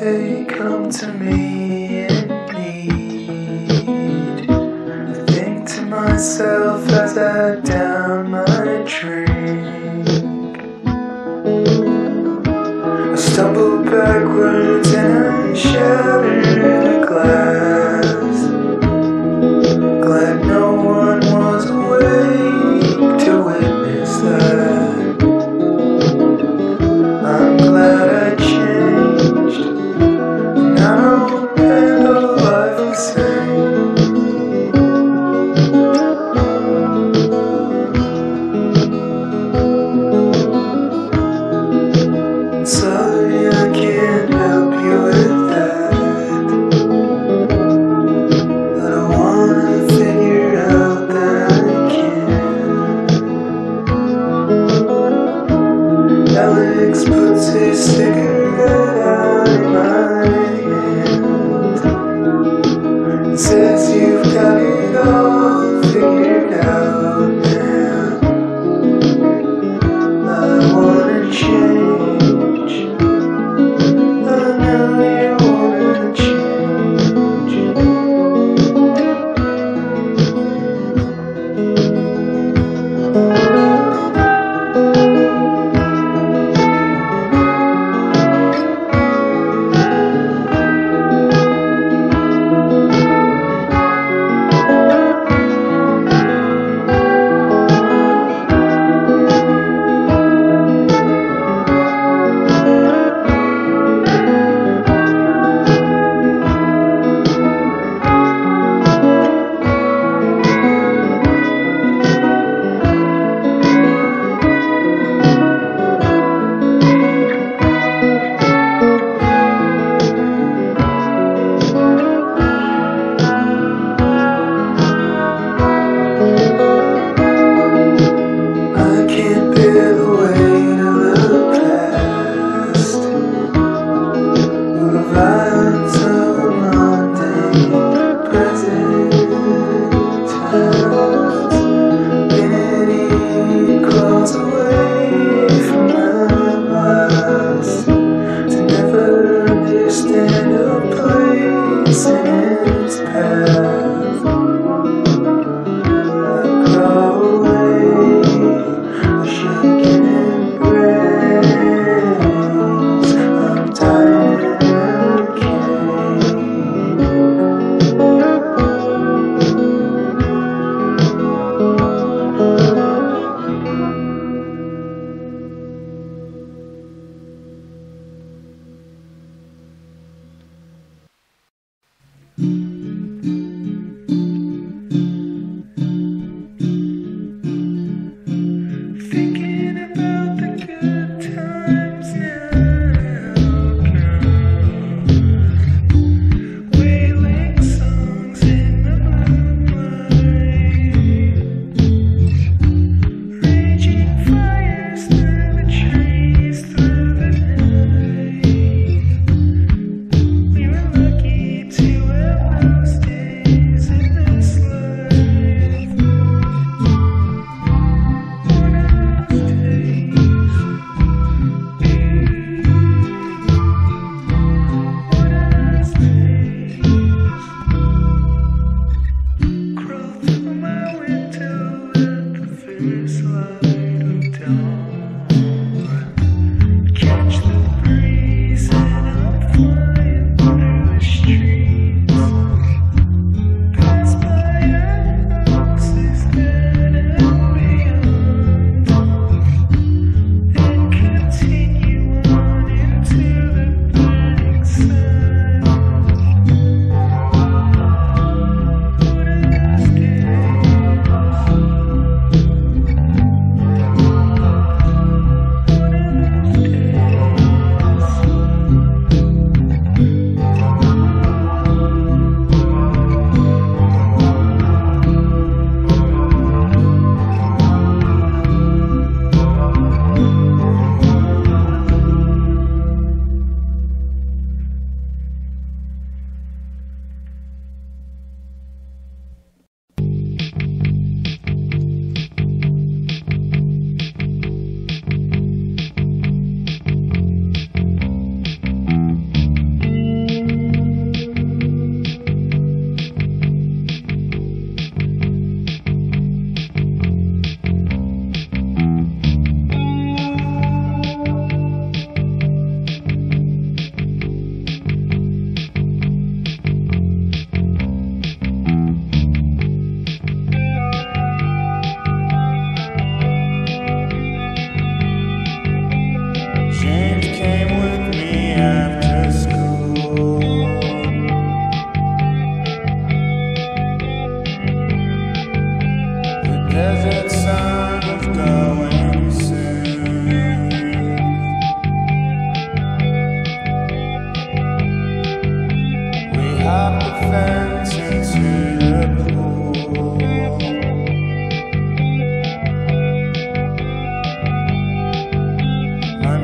say, come to me in need. I think to myself as I down my drink. I stumble backwards and shatter the glass. Glad no one was awake to witness that. I'm glad I changed, and I don't handle life the same. Sorry, I can't help you with that, but I wanna figure out that I can. Alex puts his cigarette out in my hand and says, you've got it all figured out now. I wanna change. I know you wanna change.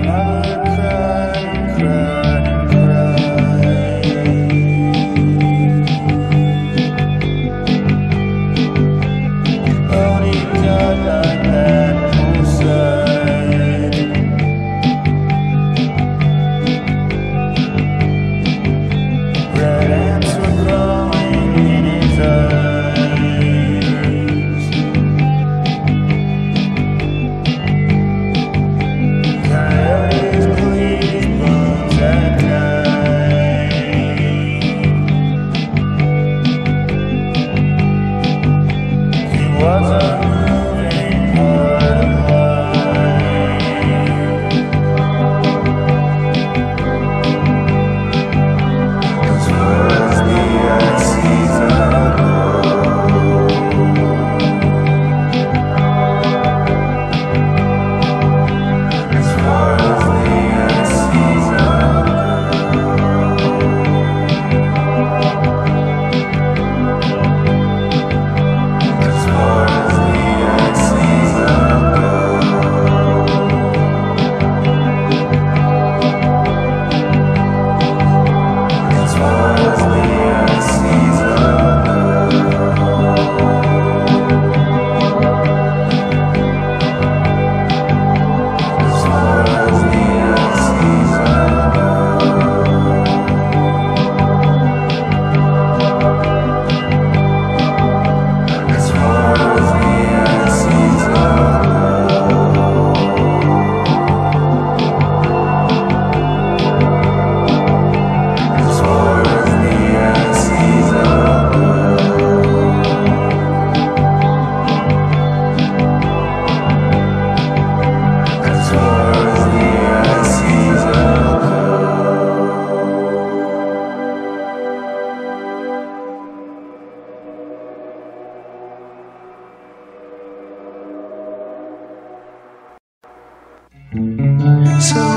So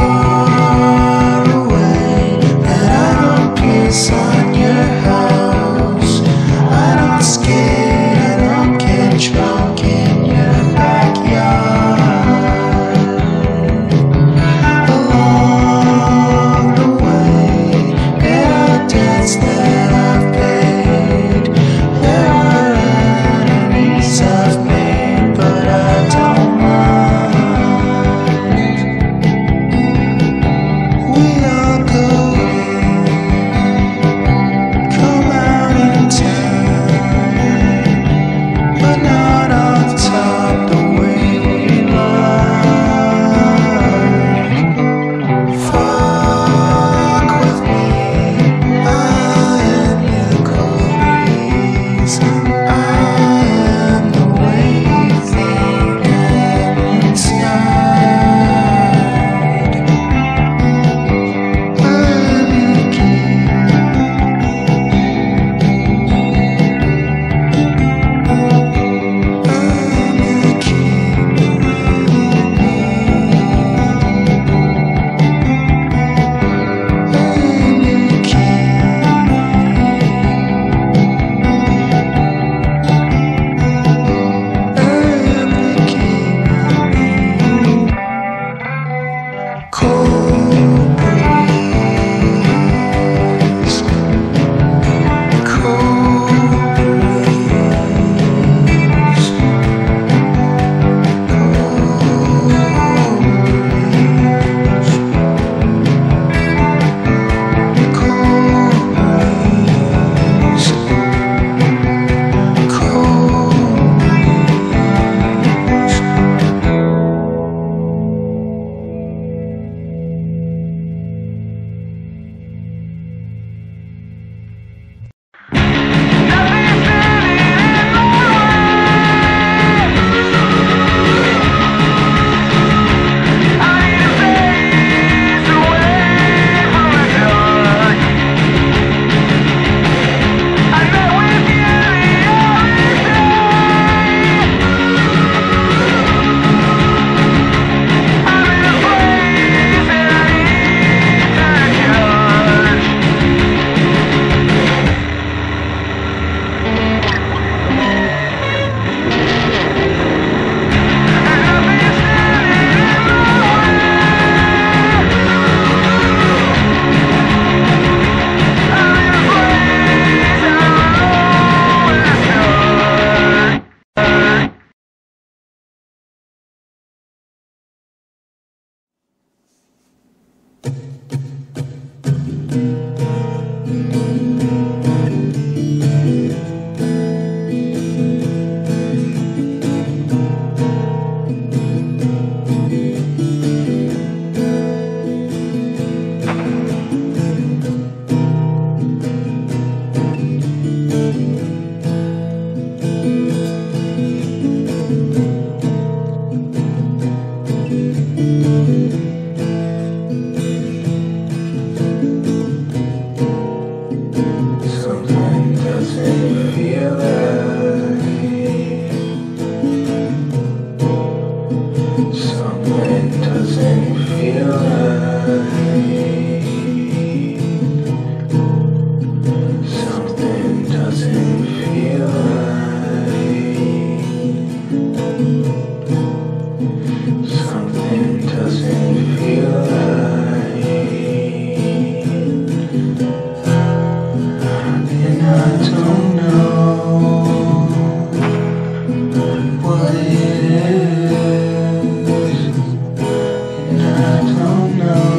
far away that I don't piss on your house. I don't skate, I don't get drunk in your backyard. Along the way, there are debts that I've paid. There are enemies I've made, but I don't mind. feel right. Something doesn't feel right. Something doesn't feel right. And I don't know what it is. And I don't know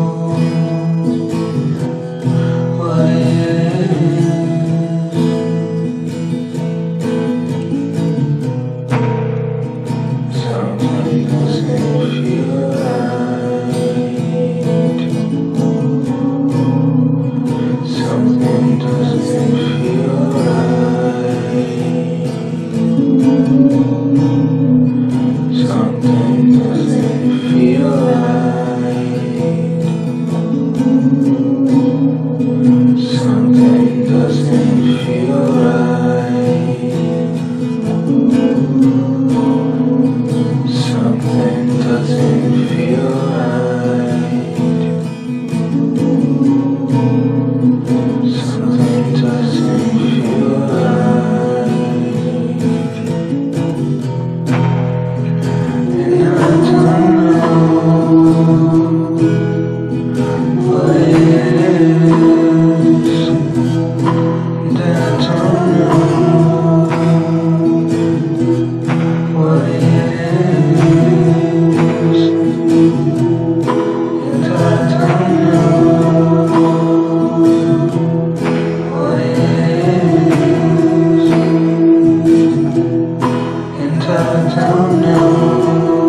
what it is. Something doesn't feel right. Something doesn't feel right. Something doesn't feel right. Something doesn't feel right. Something doesn't feel right. Something doesn't feel right. And I don't know what it is. And I don't know what it is. And I don't know what it is. And I don't know